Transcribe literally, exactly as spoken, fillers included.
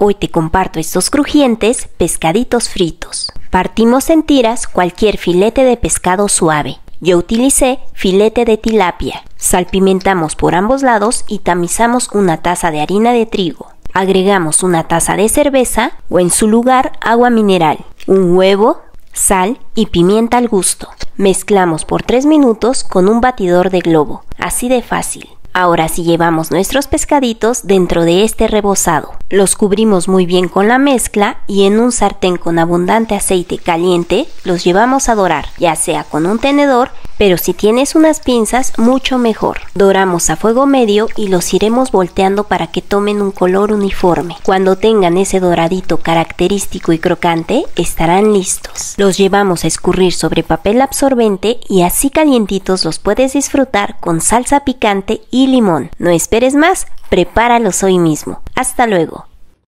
Hoy te comparto estos crujientes pescaditos fritos. Partimos en tiras cualquier filete de pescado suave. Yo utilicé filete de tilapia. Salpimentamos por ambos lados y tamizamos una taza de harina de trigo. Agregamos una taza de cerveza o en su lugar agua mineral, un huevo, sal y pimienta al gusto. Mezclamos por tres minutos con un batidor de globo, así de fácil. Ahora sí llevamos nuestros pescaditos dentro de este rebozado. Los cubrimos muy bien con la mezcla y en un sartén con abundante aceite caliente los llevamos a dorar, ya sea con un tenedor, pero si tienes unas pinzas mucho mejor. Doramos a fuego medio y los iremos volteando para que tomen un color uniforme. Cuando tengan ese doradito característico y crocante, estarán listos. Los llevamos a escurrir sobre papel absorbente y así calientitos los puedes disfrutar con salsa picante y limón. No esperes más, prepáralos hoy mismo. Hasta luego.